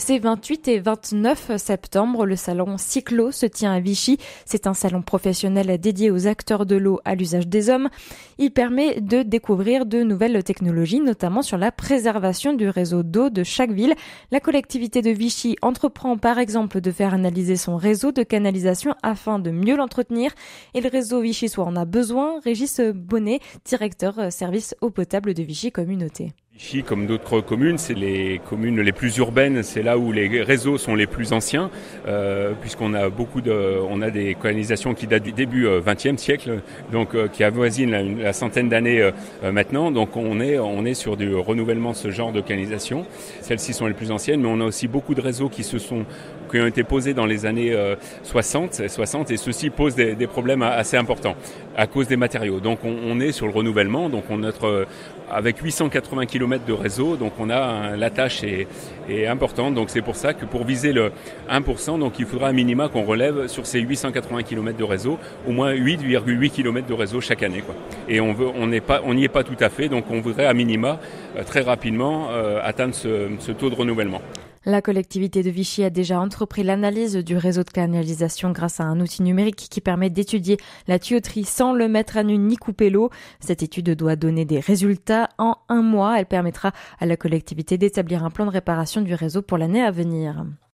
Ces 28 et 29 septembre, le salon Cyclo se tient à Vichy. C'est un salon professionnel dédié aux acteurs de l'eau à l'usage des hommes. Il permet de découvrir de nouvelles technologies, notamment sur la préservation du réseau d'eau de chaque ville. La collectivité de Vichy entreprend par exemple de faire analyser son réseau de canalisation afin de mieux l'entretenir. Et le réseau vichysois en a besoin. Régis Bonnet, directeur service eau potable de Vichy Communauté. Vichy, comme d'autres communes, c'est les communes les plus urbaines, c'est là où les réseaux sont les plus anciens, puisqu'on a on a des canalisations qui datent du début XXe siècle, donc qui avoisinent la centaine d'années maintenant. Donc on est sur du renouvellement de ce genre de canalisation. Celles-ci sont les plus anciennes, mais on a aussi beaucoup de réseaux qui ont été posés dans les années 60 et ceux-ci posent des problèmes assez importants à cause des matériaux. Donc on est sur le renouvellement, donc avec 880 km de réseau, donc la tâche est importante, donc c'est pour ça que pour viser le 1%, donc il faudra un minima qu'on relève sur ces 880 km de réseau, au moins 8,8 km de réseau chaque année, quoi. Et on n'y est pas tout à fait, donc on voudrait à minima très rapidement atteindre ce taux de renouvellement. La collectivité de Vichy a déjà entrepris l'analyse du réseau de canalisation grâce à un outil numérique qui permet d'étudier la tuyauterie sans le mettre à nu ni couper l'eau. Cette étude doit donner des résultats en 1 mois. Elle permettra à la collectivité d'établir un plan de réparation du réseau pour l'année à venir.